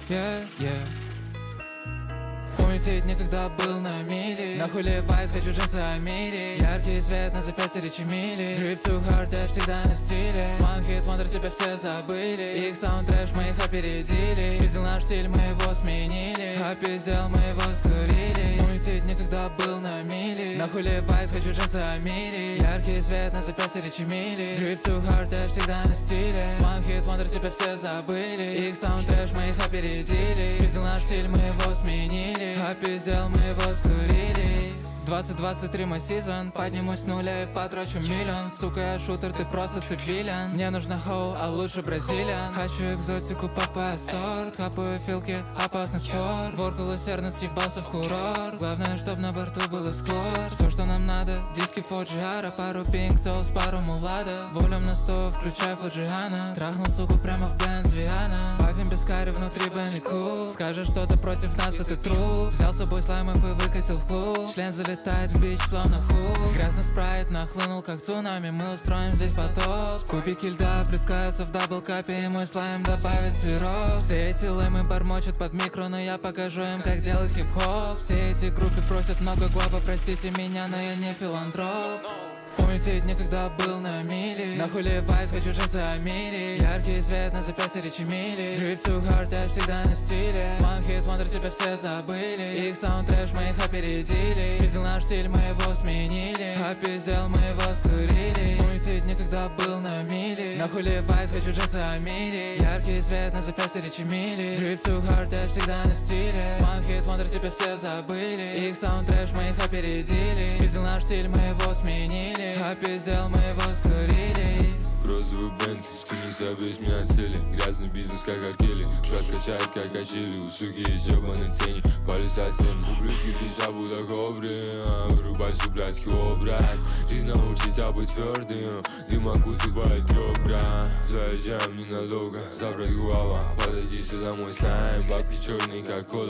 Помните дни, когда был на мили? Нахуй Levi's, хочу джинсы Амири. Яркий свет на запястье речи мили. Drip too hard, я всегда на стиле. One hit wonder, тебя все забыли. Их саунд трэш, мы их опередили. Спиздил наш стиль, мы его сменили. Опиздел, мы его скурили. Помните дни, когда был на мили? Нахуй Levi's, хочу джинсы Амири. Яркий свет на запястье речи мили. Drip too hard, я всегда на стиле. One hit wonder, тебя все забыли. Их саунд трэш, мы их опередили. Спиздил наш стиль, мы его сменили. Опиздел, мы его скурили. 2023 мой сезон. Поднимусь с нуля и потрачу миллион. Сука, я шутер, ты просто цивилиан. Мне нужно хоу, а лучше бразилиан. Хочу экзотику по сорт. Хапаю филки, опасный спорт. Воркал усердно, съебался в курорт. Главное, чтоб на борту был эскорт. Все, что нам надо, диски Фуджиара. Пару пинк толс, пару мулада. Волюм на 100, включай Фуджиана. Трахнул суку прямо в Бенз Виана. Пафим без кари, внутри Бенни Кул. Скажешь что-то против нас, это труп. Взял с собой слаймов и выкатил в клуб. Член залетает в бич, словно хук. Грязный спрайт нахлынул, как цунами. Мы устроим здесь потоп. Кубики льда плескаются в даблкапе, и мой слайм добавит сироп. Все эти лэмы бормочут под микро, но я покажу им, как делать хип-хоп. Все эти группы просят много гуаба, простите меня, но я не филантроп. Помните дни, когда был на мили? Нахуй Levi's, хочу джинсы Амири. Яркий свет на запястье речи мили. Drip too hard, я всегда на стиле. One hit wonder, тебя все забыли. Их саунд трэш, мы их опередили. Спиздил наш стиль, мы его сменили. Опиздел, мы его скурили. Помните дни, когда был на мили? Нахуй Levi's, хочу джинсы Амири. Яркий свет на запястье речи мили. Drip too hard, я всегда на стиле. One hit wonder, тебя все забыли. Их саунд трэш, мы их опередили. Спиздил наш стиль, мы его сменили. Опиздел, мы его скурили. Розовый Бентли, скинься весь меня цели. Грязный бизнес, как Аркели. Шат качает, как качели. У суки есть ёбаный ценник. Палец от стен, ублюдки лежа будто кобры. Вырубай блядский образ. Жизнь научит тебя быть твердым. Дым окутывает ребра. Заезжаем ненадолго, забрать гуава. Подойди сюда, мой слайм. Бабки черные, как кола.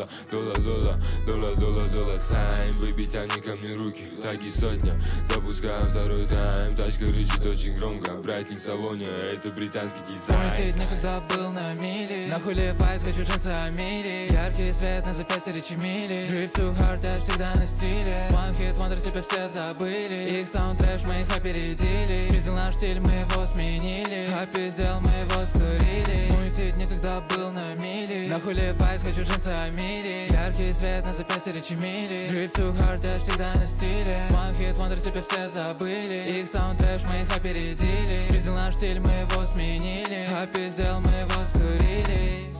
Дола, сайм. Бэйби, тяни ко мне руки, так и сотня. Запускаем второй тайм. Тачка рычит очень громко. Брайтинг в салоне, это британский дизайн. Помните дни, когда был на мили? Нахуй Levi's, хочу джинсы Амири. Яркий свет на запястье речи мили. Drip too hard, я всегда на стиле. One hit wonder, тебя все забыли. Их саунд трэш, мы их опередили. Спиздил наш стиль, мы его сменили. Опиздел, мы его скурили. Помните дни, когда был на мили? Нахуй Levi's, хочу джинсы Амири. Яркий свет на запястье речи мили. Drip too hard, я всегда на стиле. One hit wonder, тебя все забыли. Их саунд трэш, мы их опередили. Спиздил наш стиль, мы его сменили. Опиздел, мы его скурили.